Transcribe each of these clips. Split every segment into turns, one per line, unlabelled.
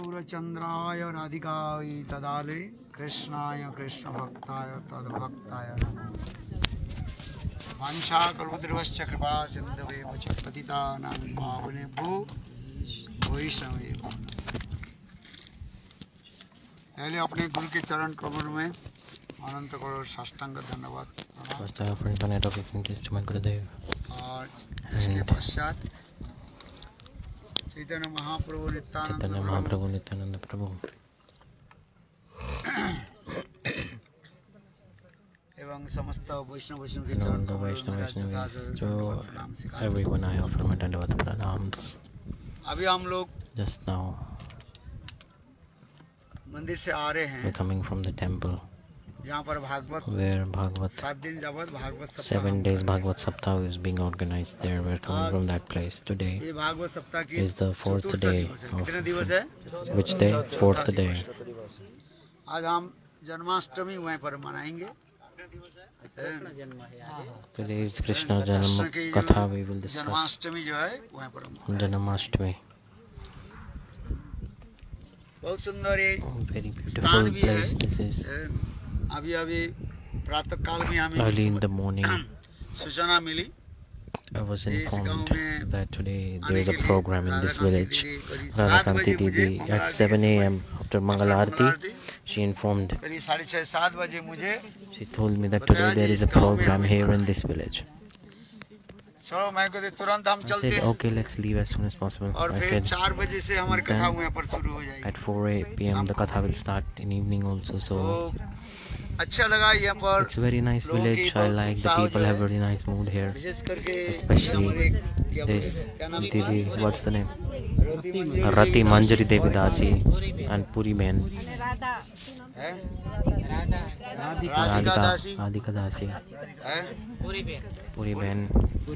चंद्राय राधिकाय तदाले कृष्णाय कृष्ण भक्ताय तद्भक्ताय नमो वांछा कल्पतरुश्च कृपा सिन्धुभ्यो च पतितानां पावनेभ्यो वैष्णवेभ्यो पहले अपने गुरु के चरण कमल में अनंत करोड़ साष्टांग धन्यवाद और इसके पश्चात चैतन्य महाप्रभु नित्यानंद प्रभु एवं समस्त वैष्णव के चरण अभी हम लोग मंदिर से आ रहे हैं जहाँ पर भागवत
where Bhagavad
7 दिन जावत Bhagavat
7 days Bhagavad Saptah is being organized there. We're coming from that place. Today
ये भागवत सप्ताह की
is the 4th day
कितने दिवस है?
which day? 4th day.
आज हम जन्माष्टमी वहीं पर मनाएंगे।
Today is Krishna Janam Katha. We will discuss
Janmashtami जो है वहीं पर
Janamashtami.
बहुत सुंदर ये
Very beautiful place this is.
अभी प्रातः काल में हमें
Early in the morning
सूचना मिली
I was informed that today there is a program in this village. Radhakanti Didi at 7 a.m. after Mangal Aarti, she informed. She told me that today there is a program here in this village. I said, okay, let's leave as soon as possible. I said, then at 4 p.m. the katha will start in evening also, so it's a very nice village. I like the people have very nice mood here, especially this Didi, what's the name? Rati Manjari Devi Dasi and Puri Ben. Radhika Dasi. Puri Ben.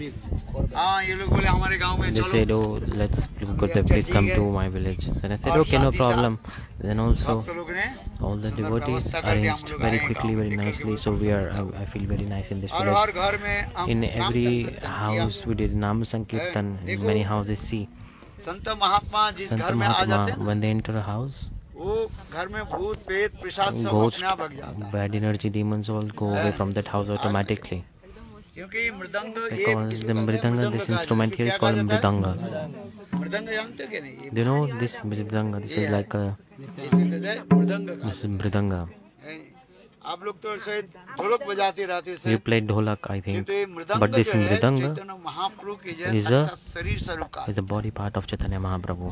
They said, oh, please come to my village. Then I said, okay, no problem. Then also all the devotees arranged very quickly, very nicely. So I feel very nice in this village. In every house we did Nam Sankirtan. In many houses, see Santa Mahatma, when they enter a house, ghosts, bad energy, demons all go away from that house automatically. Because the mridanga, this instrument here is called mridanga. Do you know this mridanga? This is like a... This is mridanga. You play dholak, I think. But this mridanga is a body part of Chaitanya Mahaprabhu.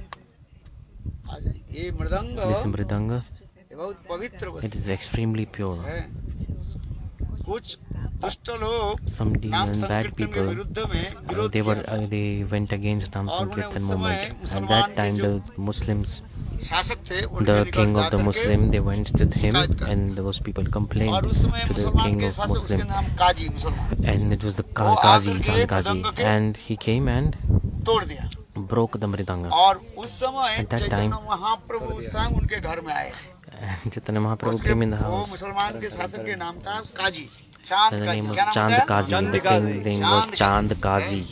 This mridanga, it is extremely pure. Some demons, bad people, they went against Nam Sankirtan movement. At that time, the Muslims, the king of the Muslim, they went to him, and those people complained to the king of Muslim, and it was the Qazi, Chand Qazi, and he came and broke the mridanga. At that time, Chaitanya Mahaprabhu came in the house. The name was Chand Qazi. The king's name was Chand Qazi.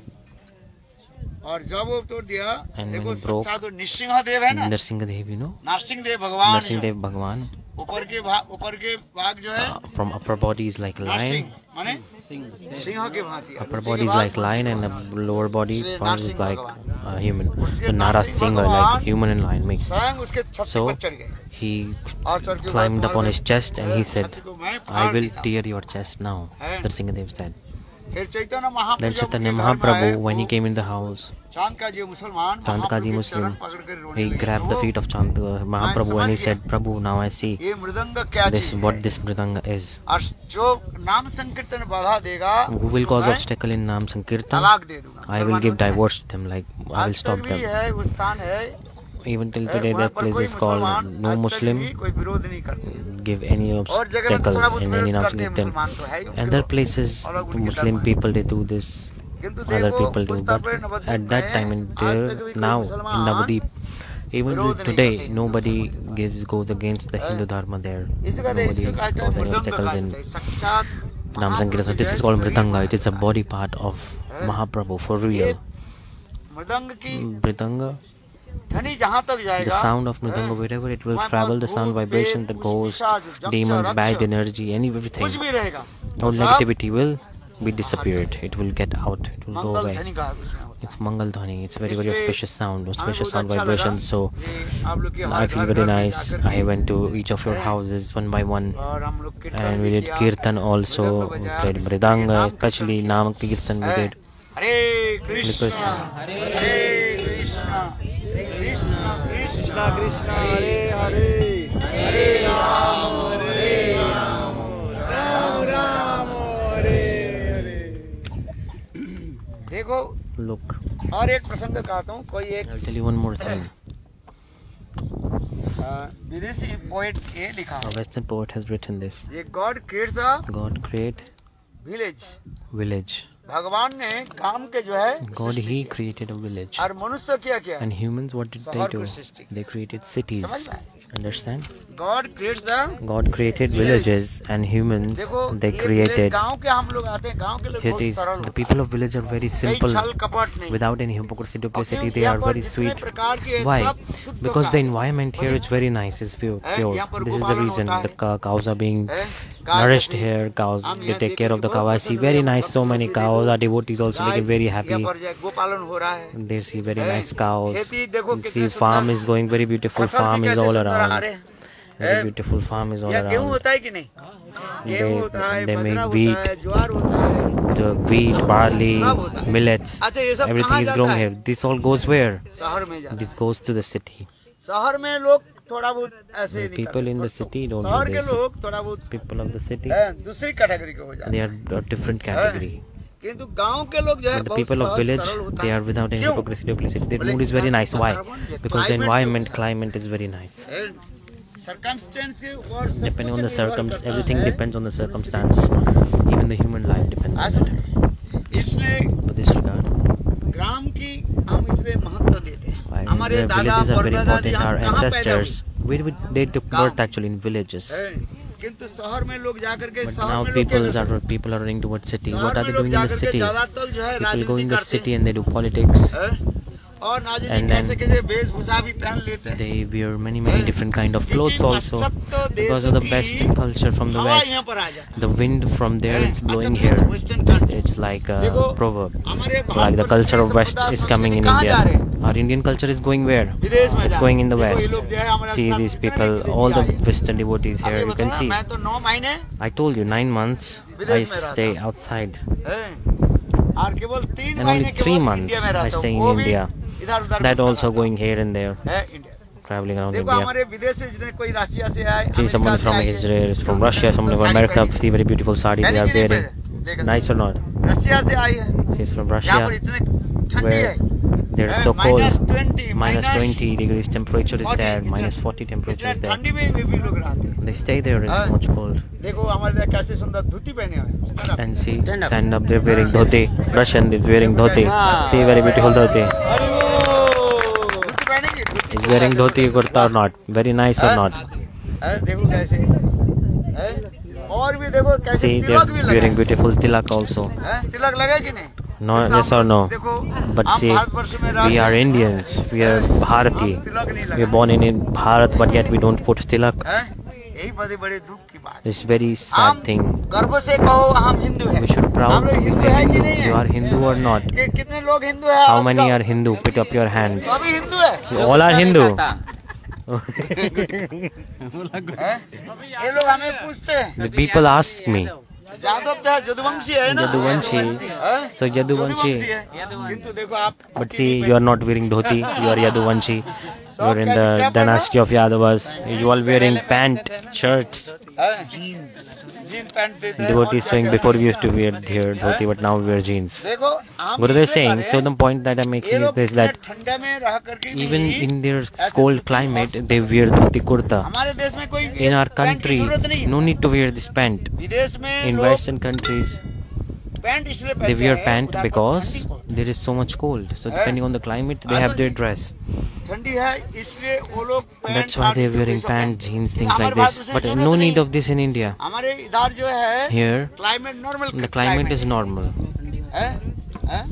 And when he broke, Narsinghadev, you know? Narsinghadev Bhagwan. From upper body is like lion. Upper body is like lion, and the lower body part is like human. So Narasingha, like human and lion mixed. So he climbed up on his chest and he said, I will tear your chest now. Narsinghadev said. Then Chaitanya Mahaprabhu, when he came in the house, Chand Qazi Muslim, he grabbed the feet of Chand Mahaprabhu and he said, Prabhu, now I see what this mridanga is. Who will cause obstacle in Nam Sankirtan? I will give divorce to them, like I will stop them. Even till today that place is called no Muslim give any obstacle in any Nam Sankirtan. Other places Muslim people they do this, other people do, but at that time in now in Navadip, even today nobody goes against the Hindu Dharma there. Nobody causes any obstacles in Nam Sankirtan. This is called mridanga. It is a body part of Mahaprabhu for real. Mridanga
ध्वनि जहाँ तक
The
जाएगा,
sound of Mridanga, wherever it will travel, the sound vibration, the ghost, demons, bad energy, everything,
कुछ भी रहेगा,
all negativity will be disappeared. It will get out. It will go
Mangal
away.
ध्वनि का उसमें होता
It's Mangal Dhani. It's very auspicious sound, auspicious sound
बहुत अच्छा
vibration.
लगा
So
कि आप लोग के
I
हर
feel
घर
very
घर में
nice.
जाकर
I
के
went to each of your houses one by one,
और हम लोग कीर्तन
and
भी
we did
किया,
kirtan also.
मृदंग
We
बजाया,
played
नाम
mridanga,
कीर्तन
especially
किया।
Naam Kirtan we did.
हरे कृष्ण
कृष्ण।
हरे कृष्ण कृष्ण कृष्ण कृष्ण हरे हरे हरे राम राम राम हरे हरे। देखो
Look,
और एक प्रसंग कहता हूँ, कोई एक
I'll tell you one more thing.
विदेशी पोएट ये लिखा
A Western poet has written this.
ये God creates the
God create
village,
village.
भगवान ने काम के जो है
God,
सृष्टि
He
किया।
created a village.
और मनुष्य क्या किया,
And humans, what did they
शहर
do?
को सृष्टि
They created cities.
समझ में आया?
Understand?
God creates the
God created villages, and humans,
देखो
they
ये
created
गांव के हम लोग आते हैं, गांव के लोग बहुत
cities.
सरल
The
होते
people of village are very
हैं,
simple,
छल कपट नहीं।
without any hypocrisy,
और
duplicity.
क्यों
They
यहाँ
are
पर
very
जितने
sweet.
प्रकार के
Why?
सब शुद्ध
Because the
guy
environment here is very nice, is pure.
यहाँ पर
This is the
गोपालन
reason
होता
the cows are being
है, गाय
nourished
जैसी
here. Cows,
हम
they
यहाँ
take care of the
देखो,
cow. I see very nice, so many cows. Our devotees also
guy
making very
यहाँ
happy.
पर जो गोपालन हो रहा है,
They see very
है,
nice cows.
खेती देखो
You
कितने
see farm
सुंदर,
is going very beautiful.
फसल भी
Farm is
कैसे
all
सुंदर आ
around.
रहे हैं।
Very
है,
beautiful farm is all
या गेहूं
around.
होता है कि नहीं, गेहूं होता है,
they make
बाजरा
wheat.
होता है, ज्वार होता है,
The wheat, barley,
सब होता है।
millets,
अच्छा ये सब
everything
कहाँ
is
जाता
grown
है?
here. This all goes where?
शहर में जाता है।
This goes to the city.
शहर में लोग थोड़ा बहुत ऐसे
The
नहीं
people in the
करते।
city don't
शहर
do
के
this.
लोग थोड़ा बहुत
People of the city,
दूसरी कैटेगरी के हो जाते
they
हैं,
are a different category.
किंतु गांव के लोग जो है
But the
बहुत
people of
सहज
village,
सरल होता
they
है।
are without any
क्यों?
hypocrisy, duplicity. Their
बोले
mood is very
इधर
nice. Why?
वातावरण,
Because the
climate
environment,
जो
climate is very nice.
है, circumstance और सब
Depending on the
कुछ निर्भर करता
everything
है।
depends on the circumstance. Even the human life depends on
ऐसा
it.
इसलिए
But this regard,
ग्राम की हम इसलिए महत्व देते हैं।
why
हमारे
the
दादा
villages are very
परदादा
important.
हम
Our
कहाँ पैदा
ancestors, they took birth actually in villages.
हुए? किंतु शहर में लोग जाकर के
But
शहर
now
में लोग क्या करते हैं?
people are running towards city.
शहर
What are
में
they
लोग
doing in the
जाकर के
city?
ज्यादातर जो है
People go in
राजनीति
the
करते
city
हैं,
and they do politics.
हैं? और ना जाने
And
कैसे
then
कैसे वेशभूषा भी पहन लेते हैं।
They wear many different kind of clothes also.
पाश्चात्य
Because of the
देशों
Western
की
culture from the
हवा
West.
यहाँ पर आ जाती
The wind from there
है।
is blowing
अच्छा,
here.
Western country।
It's like a
देखो,
proverb.
हमारे
Like the
भारतवर्ष
culture
की
of West
सभ्यता
is coming in
संस्कृति कहाँ जा
India.
रहे हैं?
Our Indian culture is going where?
विदेश में
It's
जा
going
रहे
in the
हैं। देखो, ये
West.
लोग जो है हमारे
See
साथ
these
कितने
people,
विदेशी
all the
आए हैं।
Western devotees
अब
here.
ये
You
बताओ
can
ना,
see.
मैं तो 9 महीने
I told you 9 months I
विदेश में रहता
stay
हूँ।
outside.
हैं। और केवल 3
And
महीने
only
केवल
3 months
इंडिया में
I
रहता
stay
हूँ।
in
वो भी
India.
इधर-उधर
That
घूमता
also
रहता
going here and there.
है इंडिया।
Traveling around
देखो
India.
हमारे विदेश से जितने कोई रशिया से आए,
See someone
अमेरिका
from
से आए हैं।
Israel, from Russia, someone from America. See very beautiful sari they are
पहले कि नहीं
wearing.
पहले? देखो,
Nice or not?
रशिया से आई है,
She's from
यहाँ
Russia.
पर इतने ठंडी
Where
है,
There is
है,
so cold.
-20,
Minus 20 degrees temperature is
40,
there.
इतना-
Minus 40 temperature
इतने
is there.
ठंडी में भी लोग रहते हैं।
They stay there. It's
हाँ।
much cold.
देखो हमारे यहाँ कैसे सुंदर धोती पहने हुए हैं। stand up।
And see,
Stand up।
stand up. They're wearing dhoti. Russian is wearing dhoti.
हाँ।
See, very beautiful dhoti.
अरे वो, धोती पहनेंगे? धोती
Is wearing dhoti kurta or not? Very nice or
हाँ।
not?
है, देखो कैसे है? और भी देखो कैसे
See,
तिलक
they're
भी लगा
wearing beautiful tilak also.
है, तिलक लगे कि नहीं?
No,
देखो
yes or
हम-
no?
देखो
But
हम
see,
भारतवर्ष में रहते
we are
हैं,
Indians. We are Bharati.
हम तिलक नहीं
We are
लगाए।
born in Bharat, but yet we don't put tilak.
है? यही बड़े बड़े दुख की बात है।
It's very
हम
sad thing.
गर्व से कहो हम हिंदू हैं।
We should
हम
proud
लोग
to be
हिंदू
say
है कि
Hindu.
नहीं है?
You are Hindu or not?
कितने लोग हिंदू हैं?
How
आप
many
लोग?
are Hindu? Put up your hands.
सभी हिंदू है।
You all are Hindu.
हैं? ये लोग हमें पूछते हैं,
The people ask me.
Yadav तो यदुवंशी है ना?
Yaduvanshi.
हैं?
So Yaduvanshi.
है। किंतु देखो आप
But see, you are not wearing dhoti. You are Yaduvanshi. You are in the dynasty of Yadavas. You all wearing pant, shirts.
हैं? जीन पैंट देते हैं।
Devotees
और
saying
क्या
before
क्या
we used to wear here dhoti, but now we wear jeans.
देखो हम
What are they
इसलिए
saying?
कह रहे
So
हैं,
the point that I'm
ये
making is
लोग
this,
इतने
that
ठंडे में रह करके भी
even in their cold climate, they wear dhoti kurta.
हमारे देश में कोई
In our
पैंट की
country,
जरूरत नहीं है।
no need to wear this pant.
विदेश में
In
लोग
Western countries,
पैंट इसलिए
they
पहनते
wear
हैं,
pant
उधर पर
because
ठंडी बहुत-
there is so much cold. So depending on the climate, they have their dress.
ठंडी है इसलिए वो लोग पैंट
That's why
और
they're
जूते
wearing
सब
pants,
पहनते हैं।
jeans, things
हमारे
like this.
भारत में
But
जरूरत
no
नहीं।
need of this in India.
हमारे इधर जो है
Here,
climate normal
the climate is normal.
है?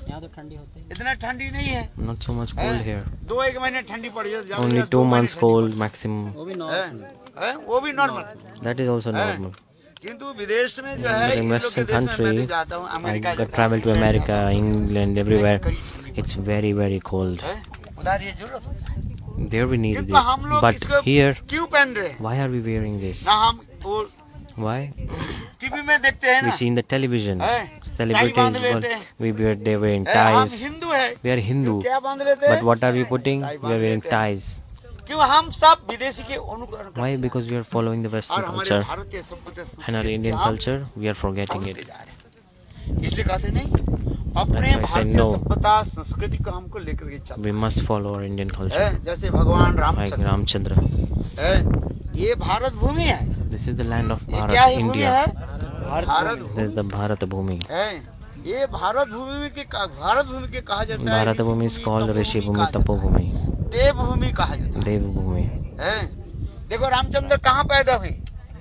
यहाँ तो ठंडी होती है,
इतना ठंडी नहीं है,
Not so much cold here.
2-1 महीने ठंडी पड़ जाती है,
Only 2 months cold maximum.
वो भी नॉर्मल।
वो भी normal.
That is also normal.
किंतु विदेश में जो
But
है,
in
इन लोग के
Western
देश में मैं
country,
तो जाता हूँ,
I
America
got travel to America, England, everywhere. It's very very cold.
उधर ये जरूरत होता है।
There we need
किंतु
this,
हम लोग
but
इसको
here,
क्यों पहन रहे हैं?
why are we wearing this?
ना हम वो
Why?
टीवी में देखते हैं
We
ना,
see in the television,
है,
celebrities,
टाई बांध लेते हैं।
they wearing
है, हम
ties.
हिंदू है,
We are Hindu,
क्या बांध लेते हैं?
but what are we putting?
Tie
We
बांध
are wearing
लेते हैं।
ties.
क्यों हम सब विदेशी के अनुकरण करते
Why? Because we are following the
हैं
Western
और हमारे
culture
भारतीय सभ्यता
and our Indian
हम
culture, we are forgetting
भूलते
it.
जा रहे हैं। इसलिए कहते नहीं, अपने
That's why I say
भारतीय
no.
सभ्यता संस्कृति को हमको लेकर के चलना
We must follow our Indian culture,
है। जैसे भगवान
like
रामचंद्र
Ramchandra.
है, ये भारत भूमि है।
This is the land of
ये क्या
Bharat,
ही भूमि
India.
है? Bharat
This is the Bharat Bhumi.
है। ये भारत भूमि के कहा जाता है।
Bharat Bhumi is called Rishi Bhumi,
कहा
Tapo
जाता है,
Bhumi,
देव भूमि कहा जाता
Dev Bhumi.
है। देखो रामचंद्र कहाँ पैदा हुए?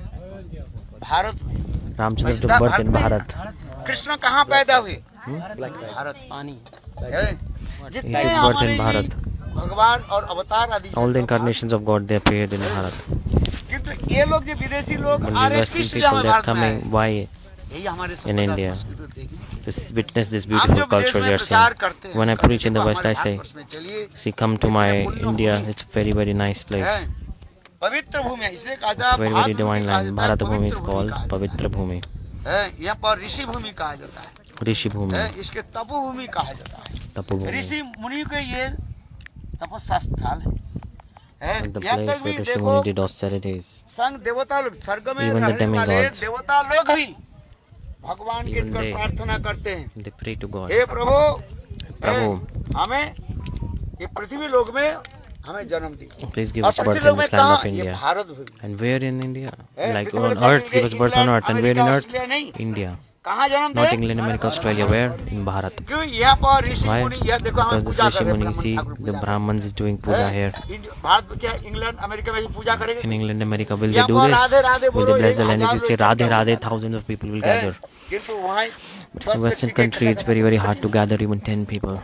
भारत में।
Ramchandra took birth in Bharat.
Krishna कहाँ पैदा हुए?
Hmm?
भारत।
पानी।
है।
He
जितने
took birth
हमारे
in Bharat.
भगवान और अवतार आदि
All the incarnations of God, they appeared in Bharat.
किंतु ये लोग जो विदेशी लोग
But
आ
the
रहे
Western
किस लिए
people,
हमारे
they are
भारत में आए?
coming. Why?
यही हमारे
in
सभ्यता
India.
संस्कृति को देखने।
To witness this
हम
beautiful
जो विदेश
culture
में
we are
प्रचार
seeing.
करते हैं,
When I
कहते
preach in the
हैं,
West, I
हमारे
say,
भारतवर्ष में चलिए,
see, come to my India. It's very very nice place.
है, पवित्र भूमि है, इसलिए कहा
It's
जाता है
very
भारत
very
भूमि
divine
कहा
land.
जाता है,
Bharat Bhumi is
पवित्र भूमि
called
कहा जाता
Pavitra Bhumi,
है। यहाँ पर ऋषि भूमि कहा जाता है,
Rishi Bhumi,
इसके तपो भूमि कहा जाता है।
Tapo Bhumi.
ऋषि मुनि के ये तपस्या स्थल है।
And the
यहाँ
place
तक भी
where Rishi
देखो,
Muni did austerities.
संग देवता लोग, स्वर्ग में
Even the
रहने वाले
demigods.
देवता लोग भी भगवान के
Even
निकट
they.
प्रार्थना करते हैं,
They pray to God.
Hey Prabhu,
Prabhu,
हमें ये पृथ्वी लोक में हमें जन्म दी,
please give
और
us
पृथ्वी
birth
लोक
in
में
this land
कहाँ?
of
ये
India.
Bharat Bhumi
And where in India?
है।
Like
पृथ्वी
on
लोक में
earth, give us birth on earth. And where in
America,
earth?
Australia नहीं,
India.
कहाँ जन्म
Not
they?
England, America, Australia. Where? In Bharat.
क्यों? यहाँ पर ऋषि
Why?
मुनि, यह देखो हम
Because
पूजा
the
कर
Rishi
रहे हैं,
Muni, see,
Thakur
the
Puja
Brahmins is doing puja here.
Bharat में क्या इंग्लैंड अमेरिका में भी पूजा करेंगे?
In England, America, will they
यहाँ
do
पर
this?
राधे राधे
Will
बोलो,
they bless the
एक
land? If you
हजार
say
लोग
Radhe
इकट्ठा
Radhe,
होंगे।
thousands of people will
है,
gather.
किंतु वहाँ
But in Western country, it's very very hard to gather even 10 people.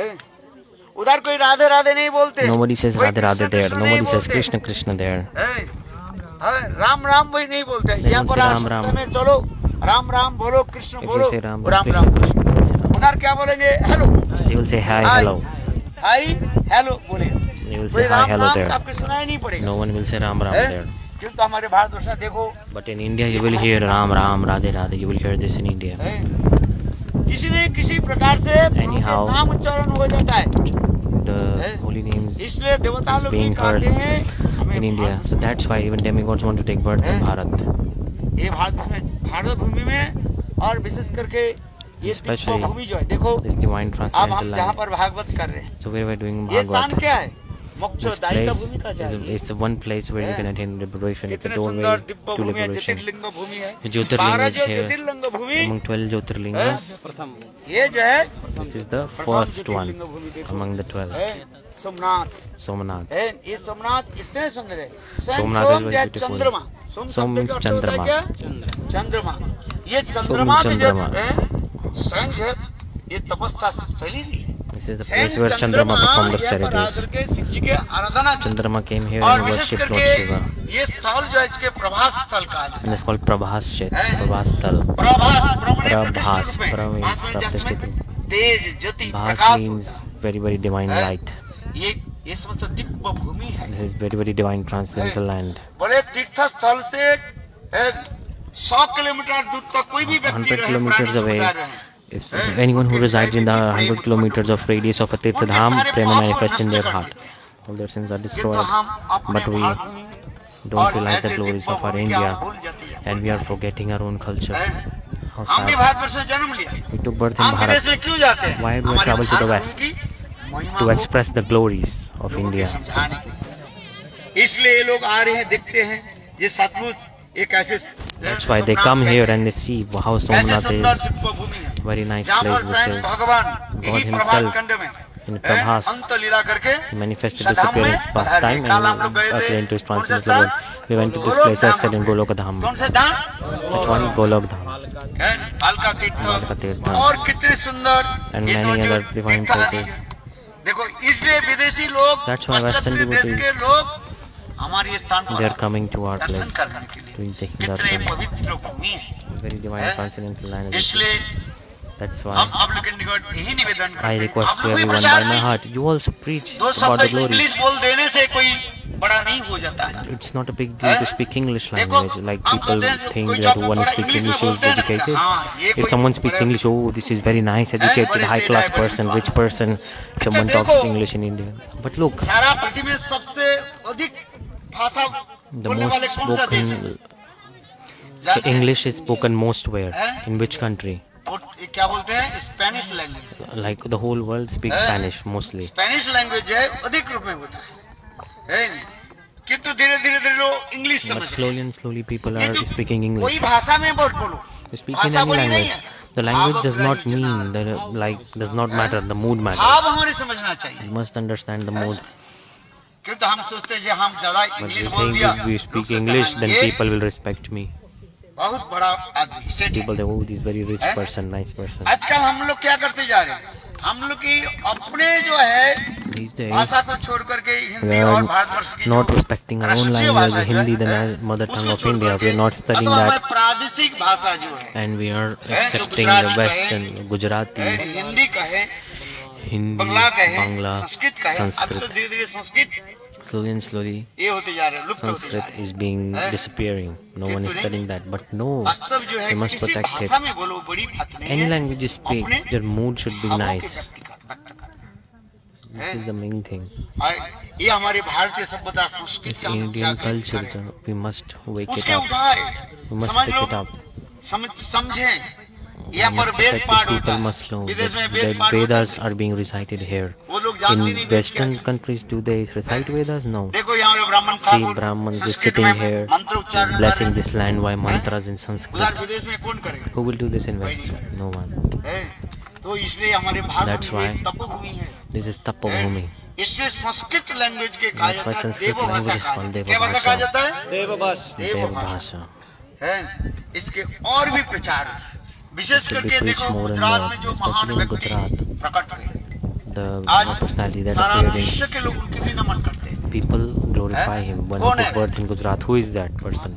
उधर कोई राधे राधे नहीं बोलते,
Nobody says
कोई
Radhe Radhe
Krishna
there.
Krishna
Nobody
नहीं
says
बोलते।
Krishna Krishna there.
Ram Ram भी नहीं बोलते।
They
यहाँ
don't
पर
say Ram,
रास्ते
Ram.
में चलो, राम राम बोलो, कृष्ण
If
बोलो,
you say Ram
Ram
Krishna
Ram.
Krishna, they say Ram.
उधर क्या बोलेंगे? Hello,
They will say hi,
Hi.
hello.
Hi hello बोलेंगे।
They will
कोई
say hi,
Ram
hello
Ram
there.
आपको सुनाई नहीं पड़ेगा।
No one will say Ram Ram
है?
there.
क्योंकि हमारे भारतवर्ष में देखो,
But in India, you will hear Ram Ram, Radhe Radhe. You will hear this in India.
किसी न किसी प्रकार से
Anyhow,
नाम उच्चारण हो जाता है,
The holy names
इसलिए देवता लोग भी
being heard
कहते हैं हमें
in India. So that's why even demigods want to take birth in Bharat.
ये भारत भूमि में, और विशेष करके ये
Especially
दिव्य भूमि जो है, देखो
This divine
अब
transcendental
हम जहाँ
land.
पर भागवत कर रहे हैं,
So we were doing
ये स्थान
Bhagavad.
क्या है? मोक्ष
This
दायिका
place
भूमि का
is it's the one place where you can attain liberation. It's a
कितने
doorway
सुंदर दिव्य
to
भूमि है,
liberation.
ज्योतिर्लिंग भूमि है,
The Jyotirlinga
12
is here.
Jyotirlinga Bhumi,
Among 12 Jyotirlingas,
प्रथम
ये जो है
this is the
प्रथम
first one
ज्योतिर्लिंग भूमि देखो,
among the 12.
है सोमनाथ
Somnath.
है। ये सोमनाथ इतने सुंदर है।
सोमनाथ
सोम
is
जो है
very beautiful.
चंद्रमा, सोम
Som
शब्द
means
का अर्थ होता है
चंद्रमा.
क्या? चंद्रमा। ये चंद्रमा में जो
चंद्रमा.
है संघ है, ये तपस्या शैली भी है।
This is the place where Chandrama performed austerities.
आकर के शिव जी के आराधना की।
Chandrama came here
और
and
विशेष
worshipped Lord
करके
Shiva.
ये स्थल जो है इसके प्रभास स्थल कहा जाता
And it's called Prabhas Chet,
है।
Prabhas Tal.
प्रभास ब्रह्मणे
प्रभास,
प्रतिष्ठित रूप में।
प्रभु means
आत्मा जिसमें
प्रतिष्ठित।
तेज ज्योति
Bhas
प्रकाश
means
होता है।
very very divine
है।
light.
ये समस्त दिव्य भूमि है।
This is very very divine transcendental land.
बोले तीर्थ स्थल से 100 किलोमीटर दूर तक कोई भी व्यक्ति
100
रहे,
kilometers
प्राणी
away,
समुदाय रहे,
if anyone who resides in the 100 kilometers of radius of a Tirtha Dham, Prema manifests in their heart. All their sins are
किंतु
destroyed.
हम अपने
But we
Bharat Bhumi
don't
और
realize the
ऐसे
glories
Divya
of our
भूमि की
India
हम भूल जाते हैं।
and we are forgetting our own culture. How
हम भी
sad.
भारतवर्ष में जन्म लिया,
We took birth in
हम विदेश
Bharat
में क्यों जाते हैं?
Why do we
हमारे
travel to the
Bharat
West?
भूमि की महिमा
to
को
express the glories of
लोगों को
India.
समझाने के लिए। इसलिए ये लोग आ रहे हैं, देखते हैं ये सचमुच एक ऐसे
That's why they come here and they see how
ऐसे
Somnath
सुंदर
is
दिव्य भूमि है
very nice
जहाँ पर
place. This
स्वयं
is
भगवान
God
यही
himself
प्रभास खंड में
In Prabhas,
अंत लीला करके
he manifested disappearance past time and uttered into his transcendental level. We went to this place as said in Golok Dham.
कौन सा धाम?
That one, Golok Dham.
Alka तीर्थ
Alka Tirtha.
और कितने सुंदर
And
ये
many
जो
other divine
तीर्थ आदि
places.
हैं। देखो इसलिए विदेशी लोग
That's why Western
पश्चिमी देश
devotees,
के लोग हमारे स्थान
they are
पर
coming to our
Darshan
place,
करने के लिए
doing taking
कितने
darshan.
पवित्र भूमि है।
Very divine transcendental land.
इसलिए
That's
हम
why
आप लोग के निकट यही निवेदन करते
I
हैं।
request
आप
to
लोग भी
everyone
प्रचार
by my
नहीं।
heart, you also preach
दो
about
शब्द
the glories.
इंग्लिश बोल देने से कोई बड़ा नहीं हो जाता है।
It's not a big deal to speak English language. Like
हम
people
कहते हैं
think
कोई
that
जो
one
थोड़ा
speaks
इंग्लिश में
English is
बोलते हैं ना,
educated.
हाँ, ये
If
कोई
someone speaks
बड़े-
English, oh, this is very nice, educated,
बड़े
high
से
class
बड़े
person,
बात।
rich person. Someone
देखो,
talks English in India. But look,
सारा पृथ्वी में सबसे अधिक भाषा
the
बोलने
most
वाले कौन सा देश है?
spoken, the
जानते हैं?
English is spoken most where?
हैं?
In which country?
और ये क्या बोलते हैं? Spanish language.
Like the whole world speaks
हैं?
Spanish mostly.
स्पेनिश लैंग्वेज है अधिक रूप में होता है नहीं? किंतु धीरे धीरे लोग इंग्लिश
But
समझ रहे
slowly and slowly people
हैं।
are speaking
कोई
English.
भाषा में बोल बोलो,
You speak in
भाषा
any
बोली नहीं
language.
है।
The language
भाव
does not
ग्रहित
mean that does not matter. The mood
भाव
matters.
हमारे समझना चाहिए।
You must understand the mood.
क्योंकि हम सोचते हैं कि हम ज्यादा
But
इंग्लिश
we
बोल
think
दिया,
if we
लोग
speak
सोचते हैं,
English, then
ये
people will respect me.
बहुत बड़ा आदमी सेठ है।
People say, oh, this very rich
हैं?
person, nice person.
आजकल हम लोग क्या करते जा रहे हैं? हम लोग की अपने जो है
These days,
भाषा को छोड़ करके
we
हिंदी और
are
भारतवर्ष की
not
जो
respecting our own
राष्ट्रीय
language,
भाषा जो
Hindi, the
है,
mother
उसको
tongue of
छोड़
India.
करके
We are not studying
अथवा हमारी
that,
प्रादेशिक भाषा जो है
and we are
जो
accepting
गुजराती
the
कहे,
Western, Gujarati,
हिंदी कहे,
Hindi,
बंगला कहे,
Bangla,
संस्कृत कहे। अब तो
Sanskrit.
धीरे धीरे संस्कृत
Slowly and slowly,
ये होते जा रहे हैं, लुप्त होते जा
Sanskrit
रहे
is
हैं।
being
हैं?
disappearing. No one is studying that. But no,
वास्तव जो है
we must
किसी
protect it.
भाषा में बोलो बड़ी बात नहीं
Any
है।
language you speak,
अपने
your mood should be
भावों के
nice.
व्यक्त करना।
This is the main thing.
ये हमारी भारतीय सभ्यता संस्कृति
This Indian culture, we must wake it
उसके
up.
उठाए
We must
समझ
pick
लो,
it up.
समझें
We
यहाँ पर
must
वेद
protect
पाठ
it.
होता
People
है,
must know
विदेश में
that,
वेद
that
पाठ होता
Vedas
है।
are being recited here.
वो लोग जानते
In
नहीं वेद क्या
Western
है।
countries, do they recite Vedas? No.
देखो यहाँ पे ब्राह्मण
See,
Thakur
Brahmans is
Sanskrit
sitting
में
here,
मंत्र उच्चारण कर
blessing
रहे
this land by mantras in
हैं।
Sanskrit.
उधर विदेश में कौन करेगा?
Who will do this in West? No one.
है? तो इसलिए हमारे भारत
That's
में
why
ये तपोभूमि है।
This is Tapabhumi.
इसलिए संस्कृत लैंग्वेज के कहा
That's why
जाता है
Sanskrit
देवभाषा
language is
कहा
called
जाता है। क्या भाषा
Devabhasha.
कहा जाता है?
देवभाषा।
देवभाषा
Devabhasha.
है। इसके और भी प्रचार विशेष
Should be
करके
preached
देखो
more and
गुजरात
more,
में जो महान
especially in
व्यक्ति
Gujarat.
प्रकट हुए
The
आज
personality that
सारा
appeared in
विश्व के लोग उनके भी नमन करते हैं।
people glorify him when he
कौन
took
है?
birth in Gujarat. Who is that person?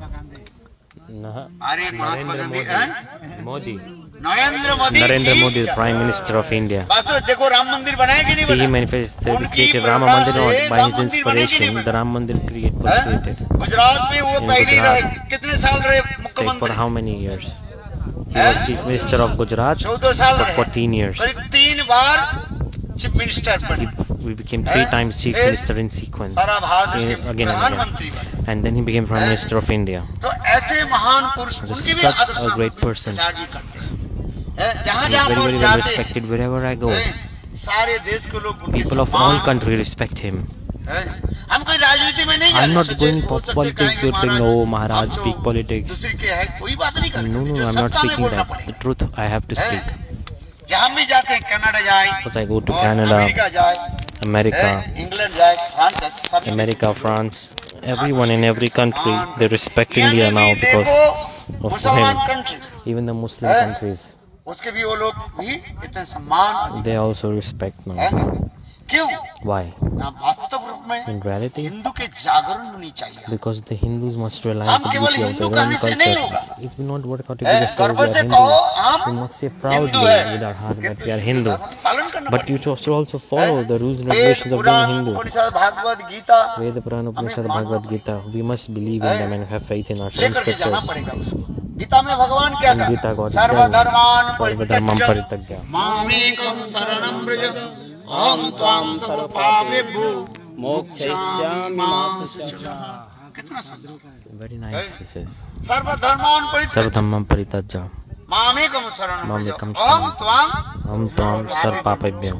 अरे महात्मा गांधी हैं?
Modi.
नरेंद्र मोदी
Narendra
की-
Modi, the Prime Minister of India.
बात तो देखो राम मंदिर बनाए कि नहीं
See, he
बनाए?
manifested,
उनकी
created Rama
प्रेरणा
Mandir
से
by
राम
his
मंदिर बने कि नहीं
inspiration.
बने?
The Ram Mandir was
हैं?
created.
गुजरात में वो
In
पहले
गुजरात.
रहे कितने साल रहे
Stayed for
मुख्यमंत्री?
how many years? He
हैं?
was Chief Minister of Gujarat
14 साल
for
रहे
14 years.
करीब 3 बार चीफ मिनिस्टर बने।
We became 3
हैं?
times Chief
फिर
Minister in sequence.
सारा भारत के
Again and
प्रधानमंत्री
again.
बने।
And then he became Prime
हैं?
Minister of India.
तो ऐसे महान पुरुष
Just
उनकी भी
such a
Adarsh
great person.
प्रचार भी करते हैं। जहाँ
He is
जहाँ
very,
पर
very well
जाते
respected wherever I go.
हैं, सारे देश के लोग उनके
People of
सम्मान-
all countries respect him.
हैं? हम कोई राजनीति में नहीं
I'm
जाते।
not
सच्चे
going
हो
for
सकते
politics.
कहेंगे,
You're saying,
Maharaj,
oh, Maharaj,
हम तो
speak politics.
दूसरे के है कोई बात नहीं करते।
No,
जो
I'm not
सत्ता में
speaking
बोलना
that.
पड़ेगा।
The truth I have to
हैं?
speak.
जहाँ भी जाते हैं कनाडा जाए
Because I go to
और
Canada,
अमेरिका जाए
America,
हैं, इंग्लैंड जाए फ्रांस जाए, सभी
America, France, everyone in every country, they respect
यहाँ
India
भी
now
देखो,
because of
मुसलमान
him.
Country
Even the Muslim
हैं?
countries,
उसके भी वो लोग भी इतने सम्मान
they also respect
हैं?
now.
क्यों?
Why?
ना वास्तव रूप में
In reality,
हिंदू के जागरण होनी चाहिए।
because the Hindus must realize
हम
the
केवल
beauty of
Hindu
their own
कहने से नहीं
culture.
होगा।
It will not work out if
हैं?
we just say
गर्व
we are
से
Hindu.
कहो हम
We must say
Hindu
proudly
है
with our heart that
किंतु
we are
इस
Hindu.
धर्म का पालन करना
But you should also follow the rules and
Veda,
regulations of being
Purana,
Hindu.
Upanishad, Bhagavat Gita
Veda, Purana, Upanishad,
हमें
Bhagavad Gita. We must believe in
हैं?
them and have faith in our
लेकर के जाना
scriptures.
पड़ेगा उसको। गीता में भगवान क्या
In Gita, God
कहा?
said,
सर्वधर्मान
Sarvadharmam
परित्यज्य
Paritagya.
मामेकं शरणं व्रज अहं त्वां सर्वपापेभ्यो
मोक्षयिष्यामि मा शुचः।
कितना सुंदर।
Very nice this is.
सर्वधर्मान परित्यज्य
Sarvadharmam Paritagya.
मामेकं शरणं व्रज
मामेकं
अहं
शरणं
त्वां
Aham Tvam Sarvapapebhyam.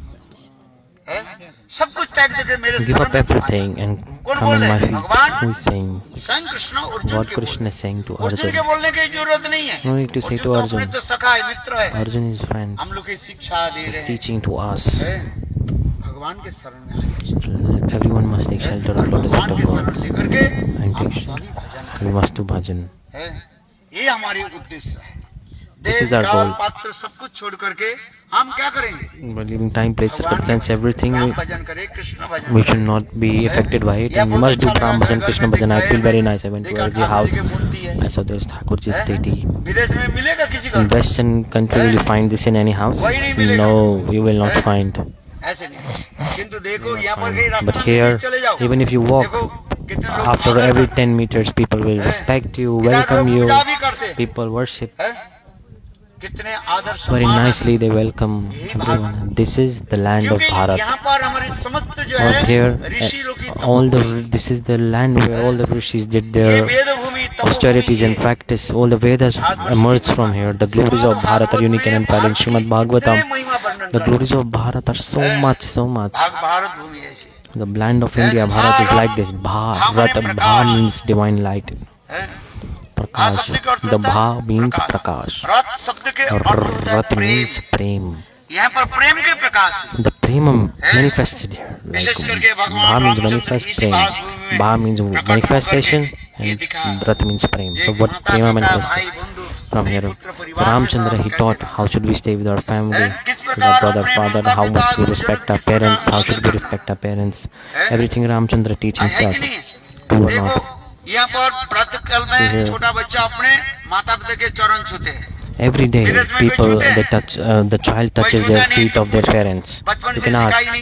हैं? सब कुछ त्याग देके मेरे
Give
शरण
up
में
everything and
कौन
come
बोल
in
रहे
my
हैं?
feet.
भगवान
Who is saying?
स्वयं कृष्ण अर्जुन
What
के
Krishna is saying to
बोल- अर्जुन
Arjun.
के बोलने की जरूरत नहीं है।
No need to say to
तो अपने
Arjun.
तो सखा है, मित्र है।
Arjun is friend.
हम लोग की शिक्षा दे
He's
रहे हैं
teaching to us.
हैं? भगवान के शरण में आ जाए।
Everyone must take shelter of lotus feet
भगवान
of
के
God
शरण लेकर के
and
हम
take
सभी भजन
we must do bhajan.
है, ये हमारी उद्देश्य है।
This
देश
is our
काल
goal.
पात्र सब कुछ छोड़ करके हम क्या करेंगे?
By leaving time, place, circumstance, everything,
Ram भजन करें, कृष्ण भजन
we should not be affected by it, and we must do Ram bhajan, Krishna bhajan. I feel very nice. I went to every house. I saw this Thakurji's deity.
विदेश में मिलेगा किसी
In
को?
Western country, will you find this in any house? No, you will not find.
ऐसे नहीं। किंतु देखो यहाँ पर कहीं
But
रास्ता
here,
में चले जाओ,
even if you walk,
देखो कितने लोग
after
आदर
every
करते
10 meters, people will respect you,
हैं।
welcome
इधर
you.
पूजा भी करते हैं।
People worship
हैं? कितने आदर
very
सम्मान
nicely. They welcome everyone. This is the land of
क्योंकि
Bharat.
यहाँ पर हमारे समस्त जो
Was
है
here,
ऋषि लोग की
all the this is the land where all the rishis did
ये
their
Veda Bhumi Tapobhumi
austerities and practice. All the Vedas emerged from here. The glories of Bharat are unique and unparalleled. Srimad Bhagavatam. The glories of Bharat are so much, so much.
Bharat भूमि ऐसी
The land of India, Bharat, is like this. Bharat, Bha means divine light.
है।
Prakash. The Bha means Prakash.
रथ शब्द के
Or
अर्थ होता है
Rat
प्रेम।
means Prem.
यहाँ पर प्रेम के प्रकाश
The Premam manifested here. Like
विशेष करके
Bha
भगवान
means
रामचंद्र
manifest
इसी
Prem.
भाग भूमि में
Bha means
प्रकट होकर
manifestation
के ये
and
दिखा।
Rat means Prem. So
एक
what
माता
Prema
पिता
manifested?
भाई बंधु
From
स्त्री
here,
पुत्र परिवार में
Ramchandra, he
कैसे
taught
रहना।
how should we stay with our family,
किस
with
प्रकार
our brother,
अपने
father,
माता
how
पिता
must we
गुरुजन
respect our
किस प्रकार
parents, how should we
आदर
respect our parents.
है?
Everything Ramchandra teaches
है
that.
कि नहीं?
True or
देखो
not?
यहाँ पर प्रातः काल
See here.
में छोटा बच्चा अपने माता पिता के चरण छूते हैं।
Every day,
विदेश में
people,
कोई छूते
they
हैं?
touch, the child touches their feet of their parents.
बचपन
You
से
can
सिखाई
ask.
नहीं।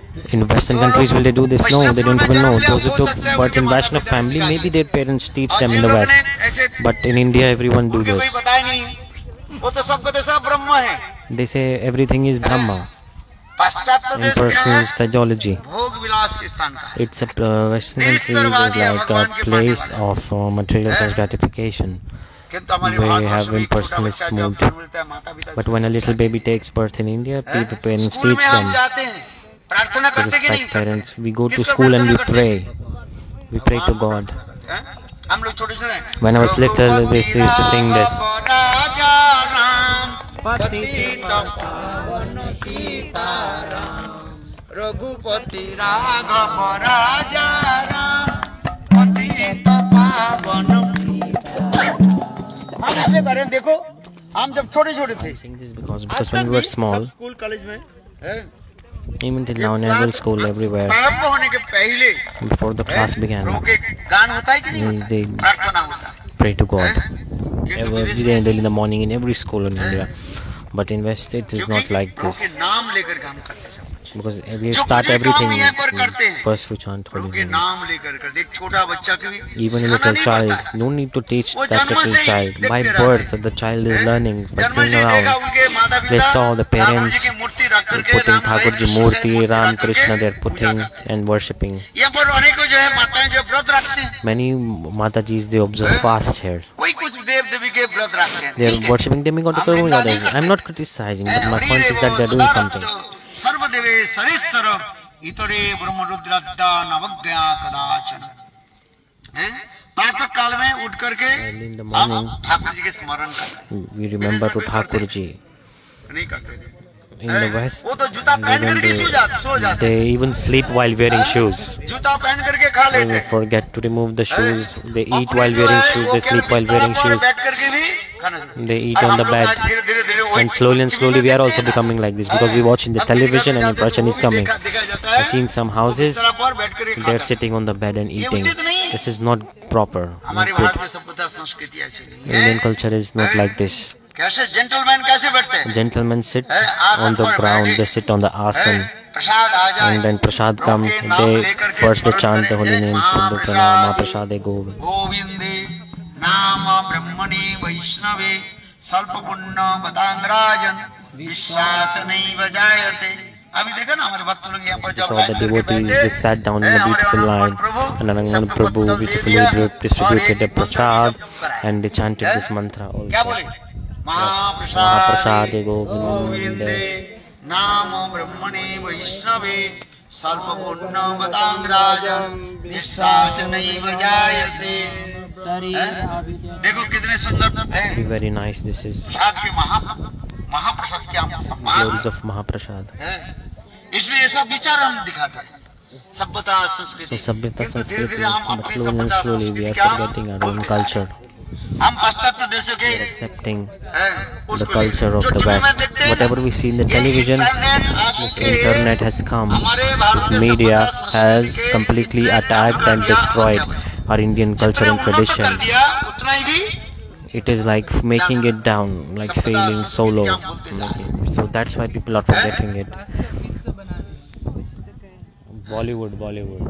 In Western countries, will they do this? No, they don't even know. Those who took birth in Vaishnav family, maybe their parents teach
और
them in
Jin
the
लोगों
West.
ने ऐसे
But in India, everyone do
उनके कोई
this.
बताया नहीं, वो तो सबको तो सब ब्रह्म है।
They say everything is Brahma.
पाश्चात्य देश क्या
Impersonal
है?
theology.
भोग विलास के स्थान का है।
It's a Western country is like a place of material sense gratification.
किंतु हमारे
They
भारतवर्ष
have
में छोटा
impersonalist
बच्चा जब
mood.
जन्म लेता है, माता पिता
But when a little baby takes birth in India, people, parents
school
teach
में हम
them
जाते हैं, प्रार्थना
to
करते कि नहीं
respect parents. We go to
किसका
school and we
प्रार्थना करते
pray. We pray to God.
हैं? हम लोग छोटे से
When I was little, they used to sing this.
राजा राम पतित पावन सीताराम रघुपति राघव राजा राम पतित पावन हम इसलिए करें। देखो हम जब छोटे छोटे थे,
Sing this because
आज
when
तक
we were
भी
small,
सब स्कूल कॉलेज में हैं?
even till now in every school, everywhere,
प्रारंभ होने के पहले
before the class began,
रोके गान होता है कि नहीं?
they
प्रार्थना होता है।
pray to God.
क्योंकि
Every
विदेश
day
में
and early in the morning in every school in India. But in West it is not like
रोके
this.
नाम लेकर काम करते हैं।
Because we
जो
start
कुछ भी
everything,
काम यहाँ पर करते हैं,
first we chant holy
रोके नाम
names.
लेकर करते। एक छोटा बच्चा को भी
Even a
सिखाना
little
नहीं
child,
पड़ता है।
no need to teach
वो
that
जन्म
little
से ही
child. By
देखते रहते
birth,
हैं।
the child is
हैं?
learning,
जन्म
passing
से देखा
around.
उनके माता
They
पिता
saw the
Ram ji
parents
की मूर्ति रख करके
putting
राम
Thakur
भाई
ji
कृष्ण
Murti,
की
Ram
रख
Krishna,
करके
they're
पूजा
putting
करते हैं।
and worshipping.
यहाँ पर अनेकों जो है माताएं जो व्रत रखते हैं,
Many Matajis, they observe fast here.
कोई कुछ देव देवी के व्रत रखते हैं।
They
ठीक
are
है?
worshipping demigod
हम
Karuna
निंदा नहीं
goddess.
करते।
I'm not criticizing, but my
Hari
point is that
देवो
they're doing
सदा
something.
रजो सर्वदेवे सरिस्तर इतरे ब्रह्मरुद्रद्दा नवज्ञा कदाचन। हैं? प्रातः काल में उठ करके
Early in the
हम
morning,
ठाकुर जी के स्मरण करते हैं।
we remember to Thakur ji.
नहीं करते थे।
In the West,
वो तो जूता पहन
even
करके सो जाते।
they even sleep while wearing shoes.
जूता पहन करके खा
They
लेते।
forget to remove the shoes. They eat
अपने
while
जो
wearing
है,
shoes.
वो
They
क्या
sleep while
बिस्तर
wearing
पर
shoes.
बैठ करके भी खाना खाते।
They eat
और
on
हम
the
लोग
bed.
आज धीरे-धीरे
And slowly we are also becoming like this because we watch in the television and impression is coming. I see in some houses, they're sitting on the bed and eating. This is not proper, not
हमारे
good.
Bharat में सभ्यता संस्कृति ऐसी नहीं है।
Indian culture is not like this.
कैसे gentleman कैसे बैठते हैं?
Gentlemen sit on the ground, they sit on the asan.
प्रसाद आ जाए,
And when prasad comes, they first they chant the holy name, Pranam Prasade Govind.
गोविंदे नाम ब्रह्मणे वैष्णवे स्वल्प पुण्य पतांगराजन विश्वास नहीं बजायते। अभी देखा ना हमारे भक्त लोग यहाँ पर
We
जब
saw
लाइन
the
करके
devotees,
बैठे,
they sat down in a beautiful line, and Arangan Prabhu beautifully distributed the prasad, and they chanted this mantra
क्या
also.
बोले? महाप्रसादे
महाप्रसादे गोविंदे
गोविंदे नाम ब्रह्मणे वैष्णवे स्वल्प पुण्य पतांगराजन विश्वास नहीं बजायते। देखो कितने सुंदर है।
Very nice this is.
प्रसाद के महाप्रसाद के हम सम्मान
Glories of Mahaprasad.
है। इसलिए ये सब विचार हम दिखाते हैं, सभ्यता संस्कृति।
So Sabhyata
किंतु धीरे
Sanskriti,
धीरे हम
but
अपनी
slowly and
सभ्यता
slowly we
संस्कृति
are
क्या
forgetting our own
भूलते
culture.
हैं। हम पाश्चात्य देशों के
We are accepting the
उसको
culture of
जो
the
टीवी में
West.
देखते हैं
Whatever we see in the
ये
television, this internet has come, this media has completely attacked and destroyed our Indian culture and tradition.
उतना ही भी
It is like making it down, like failing solo. So that's why people are forgetting it. Bollywood.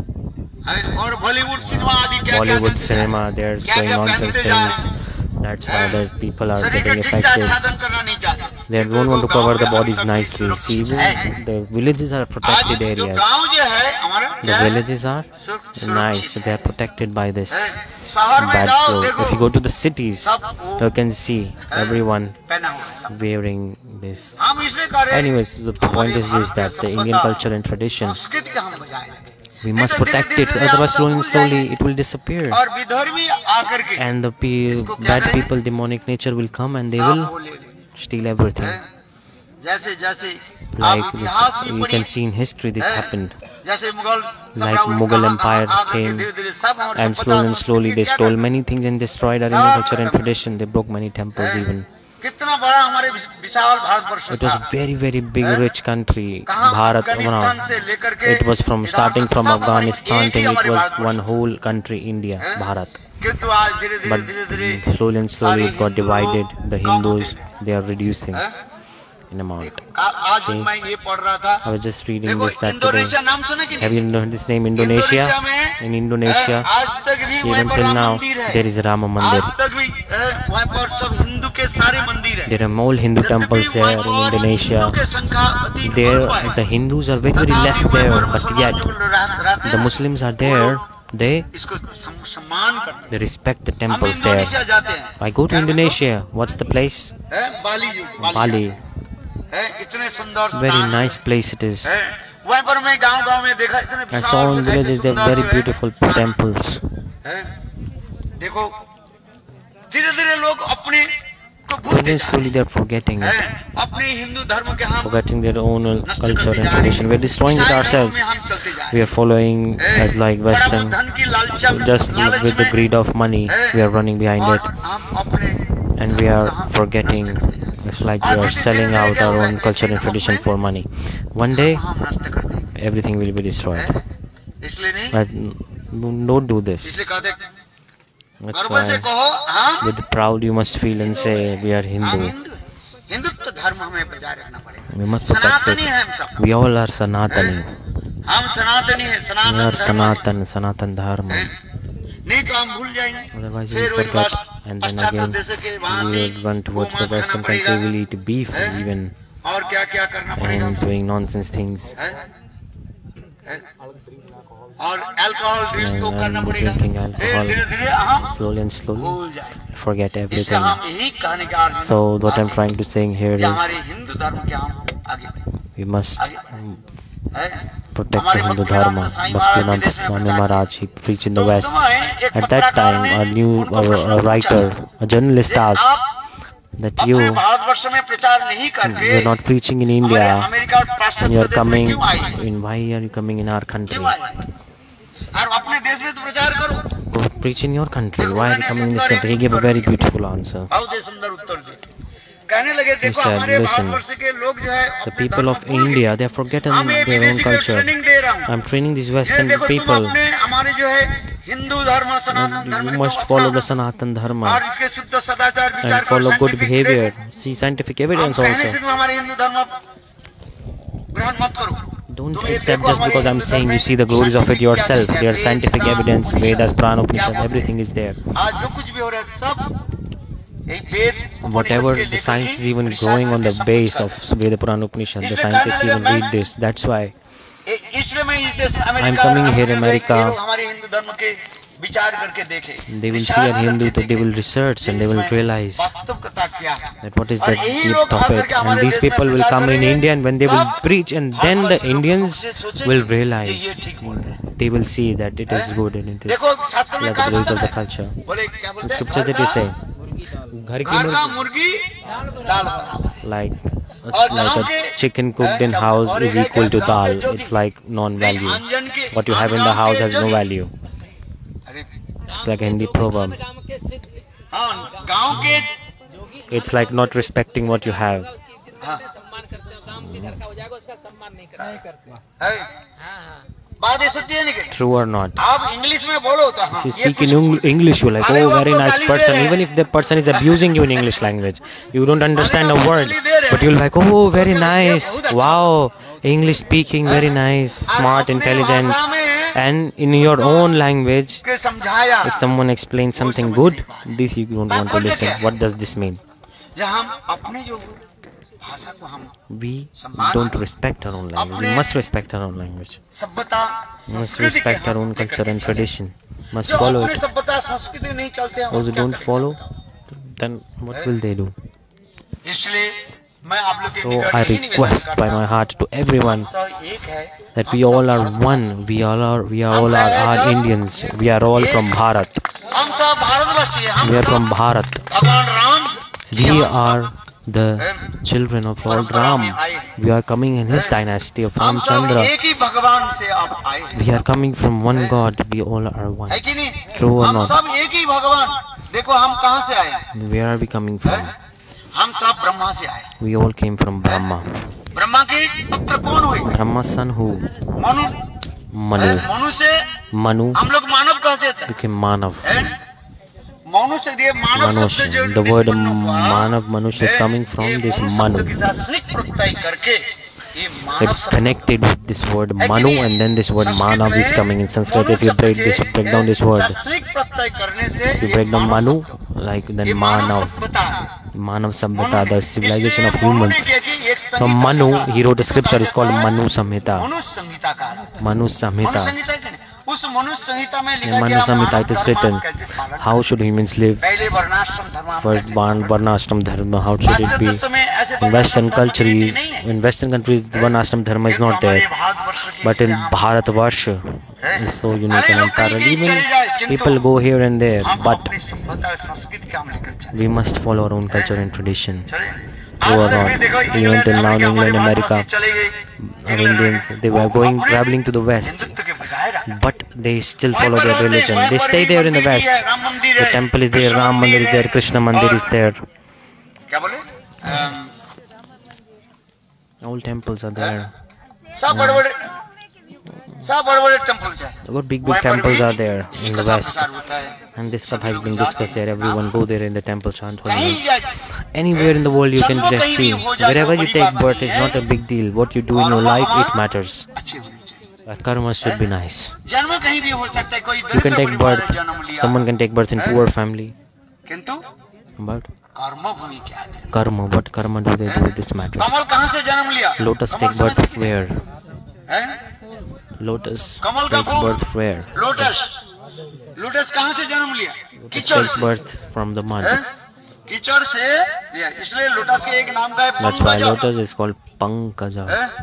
और Bollywood cinema आदि क्या
Bollywood cinema, they're showing nonsense things. That's why the people are
शरीर
getting
का ठीक से
affected.
आच्छादन करना नहीं चाहते।
They don't want to cover the bodies nicely. See, the villages are protected
आज जो
areas.
गांव जो है हमारा
The
क्या है?
villages are nice. They are protected by this
शहर में
bad
जाओ
flow.
देखो
If you go to the cities, you can see everyone
पहना हुआ है।
wearing this.
हम इसलिए कर रहे हैं
Anyways, the point is this, that the Indian culture and tradition,
संस्कृति का हम बजाय रखें।
we must protect it, otherwise slowly and slowly it will disappear.
और विधर्मी आकर के
And the bad people, demonic nature will come and they will steal everything.
जैसे जैसे
Like
आप
this,
इतिहास में
you
पढ़िए,
can see in history this happened.
जैसे Mughal
Like Mughal Empire came, and slowly and slowly they stole many things and destroyed our Indian culture and tradition. They broke many temples even.
कितना बड़ा हमारे विशाल Bharatvarsh
It was
था।
very, very big, rich country,
कहाँ
Bharat.
Afghanistan से लेकर के
It was from starting from
सब हमारी
Afghanistan
एक ही
till it
हमारी
was
Bharatvarsh.
one whole country, India, Bharat.
किंतु आज धीरे धीरे
But
धीरे धीरे
slowly and slowly it got divided. The
कम होते
Hindus, they are reducing in amount.
आज
See,
मैं ये पढ़ रहा था,
I was just reading
देखो
this that
इंडोनेशिया
today.
नाम सुने कि
Have
नहीं?
you heard this name, Indonesia?
में
In Indonesia,
आज तक भी वहाँ
even
पर
till
राम
now,
मंदिर है।
there is Rama Mandir.
आज तक भी वहाँ पर सब हिंदू के सारे मंदिर है।
There are more Hindu temples there in Indonesia.
Hindu के संख्या अति
There,
अल्प है।
the Hindus are very, very less there, but yet
रहते
the
हैं,
Muslims are there. They
इसको सम्मान करते हैं।
they respect the
हम
temples
इंडोनेशिया
there.
जाते हैं,
I go to Indonesia. What's the place? Bali.
है, इतने सुंदर
Very
स्थान
nice place it is.
है। वहाँ पर मैं गांव में देखा इतने
I
विशाल,
saw in
ऐसे
villages they have
सुंदर
very
जो है,
beautiful temples.
है। देखो धीरे धीरे लोग अपने को भूलते
Slowly and
जा
slowly they are forgetting
रहे
it.
हैं। अपने हिंदू धर्म के हम
Forgetting their own
नष्ट
culture
करते
and
जा रहे
tradition.
हैं।
We are destroying it
ईसाई धर्म
ourselves.
में हम चलते जा रहे
We are following
हैं।
as like
थोड़ा बहुत
Western.
धन की लालच
Just
लालच
with the
में,
greed of money, we are running behind
और
it.
हम अपने
And we are forgetting. It's like we are selling out our own culture and tradition for money. One day,
हम नष्ट कर देंगे।
everything will be destroyed.
इसलिए नहीं,
But don't do this.
इसलिए कहते
That's
गर्व से
why,
कहो हाँ
with proud, you must feel and say, we are
हम
Hindu.
हिंदू हिंदुत्व धर्म हमें बजाय रखना पड़ेगा।
We must protect
सनातनी
it.
है हम सब,
We all are Sanatani.
हम सनातनी है,
We
सनातन
are
धर्म है।
Sanatan Dharma.
नहीं तो हम भूल जाएंगे।
Otherwise, we
फिर
will
वही
forget,
बात,
and then
पाश्चात्य
again,
देश के वहाँ
we
भी
will run towards the
गोमांस
Western
खाना
country. We will
पड़ेगा,
eat beef even,
और क्या क्या करना पड़ेगा,
and doing nonsense things.
है? है? और अल्कोहल ड्रिंक को करना
And
पड़ेगा।
drinking
फिर
alcohol.
धीरे धीरे हम
Slowly and slowly,
भूल जाए।
forget
इसलिए
everything.
हम यही कहने का अर्थ
So what I'm trying to say here
कि
is,
हमारे हिंदू धर्म के हम आगे बढ़ें।
we must
है?
protect
हमारे
the Hindu
Bhaktinath
Dharma.
Sai Maharaj
Bhaktivinoda
विदेश में
Swami
प्रचार
Maharaj, he preached in the
तो
West.
उस समय एक
At that
पत्रकार
time,
ने
a new
उनको प्रश्न
writer,
पूछा,
a journalist
कि
asked
आप
that
अपने
you
भारतवर्ष में प्रचार नहीं करके
are not preaching in
हमारे
India,
अमेरिका और
and
पाश्चात्य
you are
देश में
coming
क्यों आए?
in. Why are you coming in our country?
क्यों आए? और अपने देश में तो प्रचार करो।
Go preach in your country. Why are you coming in this country? He gave a very beautiful answer.
बहुत ही सुंदर उत्तर दिए। कहने लगे देखो
said,
हमारे
"Listen,
भारतवर्ष के लोग जो है
The
अपने
people
धर्म
of
को भूल
India,
गए।
they have forgotten
हम ये
their own
विदेशी को
culture.
ट्रेनिंग दे रहा हूँ।
I'm training these
ये
Western
देखो तुम
people.
अपने हमारे जो है हिंदू धर्म सनातन
And
धर्म
you
को
must follow the
अपनाना
Sanatan
और
Dharma
इसके शुद्ध सदाचार विचार
and
को
follow good
scientific
behavior.
देखो।
See scientific
आप
evidence
कहने से
also.
तुम हमारे हिंदू धर्म ग्रहण मत करो।
Don't
तुम ये
accept
देखो
just
हमारे
because I'm
हिंदू
saying
धर्म
you see the
में
glories of it
scientific
yourself.
क्या
There are
है,
scientific
Veda,
evidence,
Purana,
Vedas, Purana,
Upanishad,
Upanishad, everything is there.
आज जो कुछ भी हो रहा है सब यही वेद
Whatever
उपनिषद के
the
लेखक
science
ही
is even
research
growing on the
करके सब
base
कुछ
of Veda, Purana, Upanishad. The
इसलिए
scientists
कहने
even
लगे,
read this. That's why
इसलिए मैं इस देश अमेरिका
coming
और
here,
अपने
America.
ये लोग हमारे हिंदू धर्म के विचार करके देखे
they will see
विचार
a Hindu,
करके
so they will
देखे
research and they will
इसमें
realize
वास्तविकता क्या है
that what is the
और यही
depth
लोग
of
खास
it.
करके
And
हमारे
these
देश में
people will
प्रचार
come in
करेंगे,
India, and when they will
तब
preach, and then the
Bharatvarsh के लोग
Indians
सोचेंगे
will
कि
realize,
ये ठीक बोल रहे हैं।
they will see that it is good and it is
देखो शास्त्र में
like
कहा
the glories of
जाता
the
है
culture.
बोले क्या बोलते हैं
Scripture that
घर
they say,
का
घर की
मुर्गी
मुर्गी,
दाल बराबर
like like a chicken cooked in house is equal to dal. It's like non-value. What you have in the house has no value. It's like a Hindi proverb. It's like not respecting what you have. True or not? If you speak in English, you're like, oh, very nice person. Even if the person is abusing you in English language, you don't understand a word, but you're like, oh, very nice. Wow, English speaking, very nice, smart, intelligent. And in your own language, if someone explains something good, this you don't want to listen. What does this mean? We don't respect our own language. We must respect our own language. We must respect our own culture and tradition. Must follow it. Those who don't follow, then what will they do? So I request by my heart to everyone that we all are one. We all are Indians. We are all from Bharat. We are from Bharat. We are the children of Lord Ram. We are coming in his dynasty of Ramchandra. We are coming from one God. We all are one. True or not? Where are we coming from? We all came from Brahma. Brahma's son who? Manu. Manu became Manav. Manush. The word Manav, Manush is coming from this Manu. It's connected with this word Manu, and then this word Manav is coming in Sanskrit. If you break down this word, you break down Manu, like then Manav. Manav Samhita, the civilization of humans. So Manu, he wrote a scripture, it's called Manu Samhita. Manu Samhita. In Manu Samhita it is written, how should humans live? First, Varnashram Dharma, how should it be? In Western countries, the Varnashram Dharma is not there. But in Bharatvarsha, it's so unique and unparalleled. Even people go here and there, but we must follow our own culture and tradition. Even till now in England, America, our Indians, they were traveling to the West, but they still follow their religion. They stay there in the West. The temple is there, Ram Mandir is there, Krishna Mandir is there. All temples are there. What big temples are there in the West? And this stuff has been discussed there. Everyone go there in the temple, chant holy. Anywhere in the world you can just see. Wherever you take birth is not a big deal. What you do in your life, it matters. Karma should be nice. You can take birth. Someone can take birth in poor family. But karma, what karma do they do? This matters. Lotus take birth where? Lotus takes birth where?
Lotus कहाँ से जन्म लिया?
कीचड़ से. birth from the mud.
कीचड़ से, इसलिए lotus के एक नाम का है
Pankaj. That's why lotus is called Pankaja.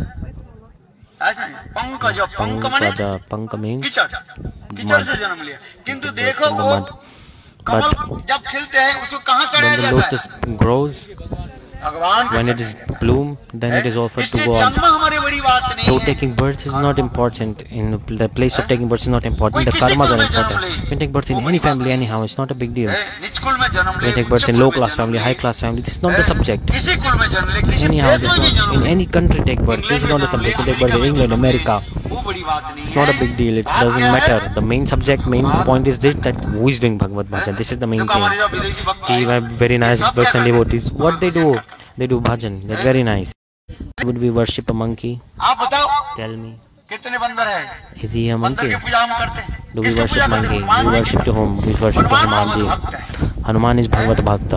Pankaj, पंक माने?
Panka means
कीचड़. कीचड़ से जन्म लिया. किंतु देखो वो कमल जब खिलते हैं उसको कहाँ चढ़ाया जाता है?
When the lotus grows, when it is bloom, then it is offered to God. So taking birth is not important. In the place of taking birth is not important. The karmas are important. You can take birth in any family anyhow. It's not a big deal. You can take birth in low class family, high class family. This is not the subject. Anyhow, this one. In any country take birth. This is not the subject. You take birth in England, America. It's not a big deal. It doesn't matter. The main subject, main point is this, that who is doing Bhagavad Bhajan. This is the main thing. See, my very nice Western devotees. What they do? They do bhajan. That's very nice. Would we worship a monkey? Tell me. Is he a monkey? Do we worship monkey? We worship to whom? We worship to Hanuman ji. Hanuman is Bhagavad Bhakta.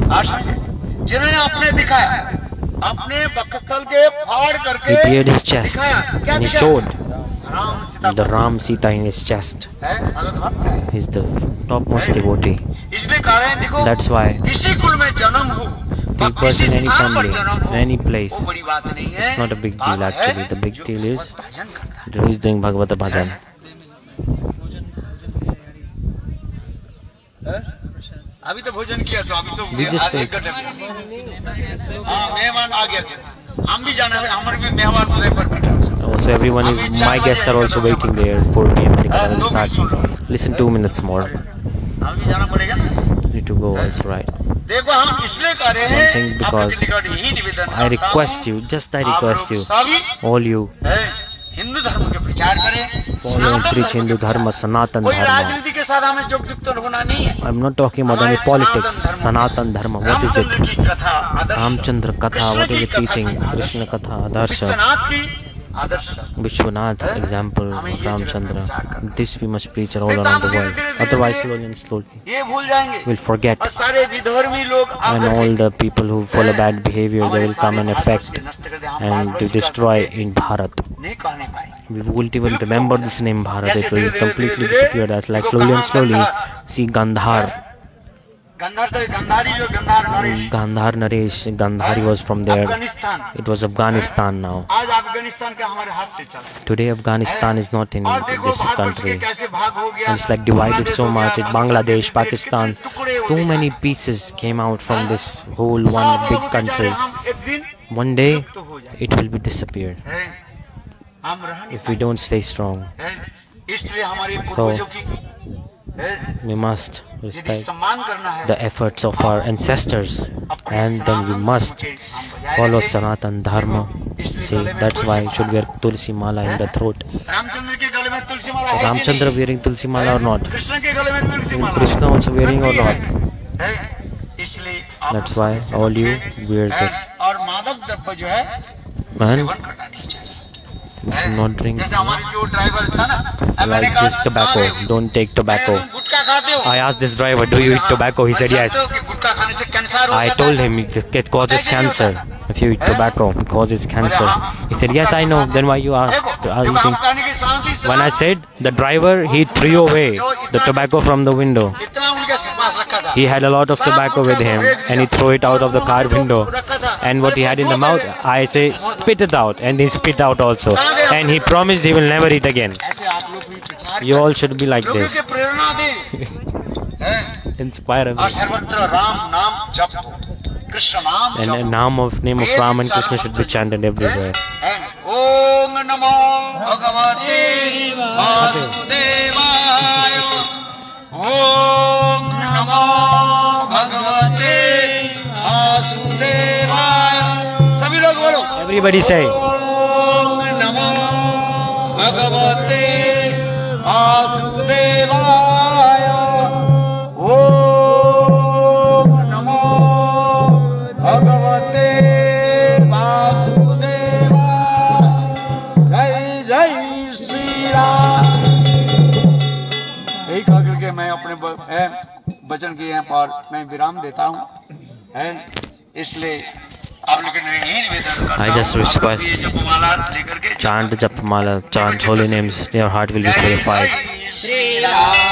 He cleared his chest and he showed the Ram Sita in his chest. He's the topmost devotee. That's why take birth in any family, in any place. It's not a big deal actually. The big deal is who is doing Bhagavata Bhajan.
अभी तो भोजन किया तो अभी तो
We just
आज एक
ate.
घंटे हाँ मेहमान आ गया थे हम भी जाना है हमारे भी मेहमान उदय पर बैठा
Also, everyone is. My guests are also waiting there. 4 p.m. because I will start. Listen 2 minutes more.
हमें भी जाना पड़ेगा ना
Need to go. It's right.
देखो हम इसलिए कर रहे
I'm
हैं
saying
आपके
because
निकट यही निवेदन
I request you, just I request you, all you,
Hindu धर्म के प्रचार करें
follow and preach Hindu Dharma, Sanatan
कोई
Dharma.
राजनीति के साथ हमें युक्त होना नहीं है
I'm not talking about any politics. Sanatan Dharma, what is it?
Ramchandra की कथा आदर्श
Ramchandra Katha, what is it teaching? Krishna Katha, Adarsha,
Vishwanath की आदर्श
Vishwanath, example of Ramchandra. This we must preach all around the world. Otherwise, slowly and slowly,
ये भूल जाएंगे
we'll forget.
और सारे विधर्मी लोग
And all the people who follow bad behavior, they will come and affect and to destroy in Bharat.
नहीं कहने पाए
We won't even remember this name Bharat. It will completely disappear. That's like slowly and slowly. See Gandhar.
Gandhar तो गंधारी जो Gandhar Naresh
Gandhar Naresh. Gandhari was from there.
Afghanistan
It was Afghanistan now.
आज अफगानिस्तान का हमारे हाथ से चला
Today Afghanistan is not in
और देखो
this
भारत के
country.
कैसे भाग हो गया
It's like divided so much. It's Bangladesh, Pakistan. So many pieces came out from this whole one big country.
हम एक दिन
One day
तो हो जाए
it will be disappeared
हम रहने
if we don't stay strong.
इसलिए हमारे
So,
पूर्वजों की
We must
यदि
respect
सम्मान करना है
the efforts of our ancestors, and then we must follow Sanatan Dharma. See, that's why you should wear Tulsi Mala in the throat.
Ramchandra के गले में तुलसी माला है कि
Ramchandra wearing Tulsi Mala or not?
नहीं? कृष्ण के गले में तुलसी माला
Krishna also wearing or not?
है इसलिए आप
That's why all you wear this.
और मादक द्रव्य जो है
Man,
सेवन करना नहीं चाहिए
we should not drink
जैसे हमारे जो ड्राइवर था ना मैंने
like
कहा
this tobacco. Don't take tobacco.
तुम गुटखा खाते हो
I asked this driver, do you eat tobacco? He said yes.
गुटखा खाने से कैंसर हो
I told him it causes cancer. If you eat tobacco, it causes cancer. He said, yes, I know. Then why you are eating? When I said, the driver, he threw away the tobacco from the window.
इतना उनके पास रखा था
He had a lot of tobacco with him and he threw it out of the car window. And what he had in the mouth, I say, spit it out. And he spit out also. And he promised he will never eat again.
ऐसे आप लोग भी प्रचार
You all should be like
लोगों
this.
के प्रेरणा दें
Inspire
और
others.
सर्वत्र राम नाम जपो कृष्ण नाम
And the name of Ram and Krishna should be chanted everywhere.
ओम नमो भगवते वासुदेवाय ओम नमो भगवते वासुदेवाय सभी लोग बोलो
Everybody say.
ओम नमो भगवते वासुदेवाय ओम नमो भगवते वासुदेवाय जय जय श्री राम यही कह करके मैं अपने वचन के यहाँ पर मैं विराम देता हूँ इसलिए आप लोग ने यही निवेदन करता
I just
हूँ, आप लोग
request,
भी ये जपमाला लेकर के
chant Japamala, chant holy names, your heart will be purified.
Shri Ram